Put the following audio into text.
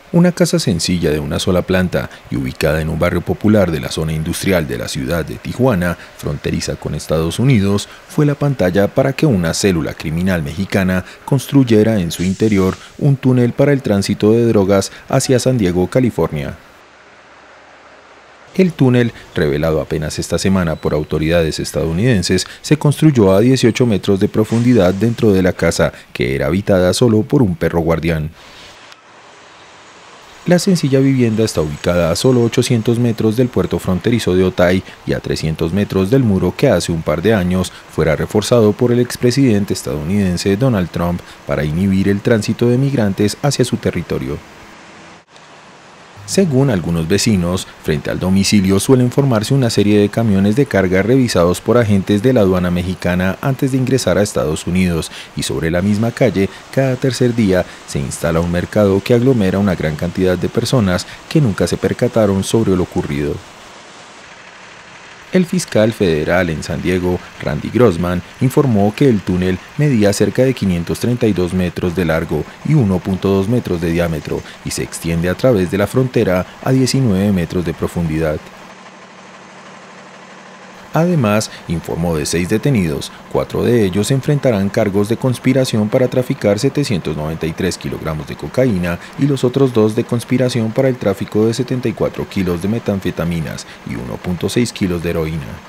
Una casa sencilla de una sola planta y ubicada en un barrio popular de la zona industrial de la ciudad de Tijuana, fronteriza con Estados Unidos, fue la pantalla para que una célula criminal mexicana construyera en su interior un túnel para el tránsito de drogas hacia San Diego, California. El túnel, revelado apenas esta semana por autoridades estadounidenses, se construyó a 18 metros de profundidad dentro de la casa, que era habitada solo por un perro guardián. La sencilla vivienda está ubicada a solo 800 metros del puerto fronterizo de Otay y a 300 metros del muro que hace un par de años fuera reforzado por el expresidente estadounidense Donald Trump para inhibir el tránsito de migrantes hacia su territorio. Según algunos vecinos, frente al domicilio suelen formarse una serie de camiones de carga revisados por agentes de la aduana mexicana antes de ingresar a Estados Unidos, y sobre la misma calle, cada tercer día, se instala un mercado que aglomera una gran cantidad de personas que nunca se percataron sobre lo ocurrido. El fiscal federal en San Diego, Randy Grossman, informó que el túnel medía cerca de 532 metros de largo y 1.2 metros de diámetro y se extiende a través de la frontera a 19 metros de profundidad. Además, informó de 6 detenidos, 4 de ellos enfrentarán cargos de conspiración para traficar 793 kilogramos de cocaína y los otros 2 de conspiración para el tráfico de 74 kilos de metanfetaminas y 1.6 kilos de heroína.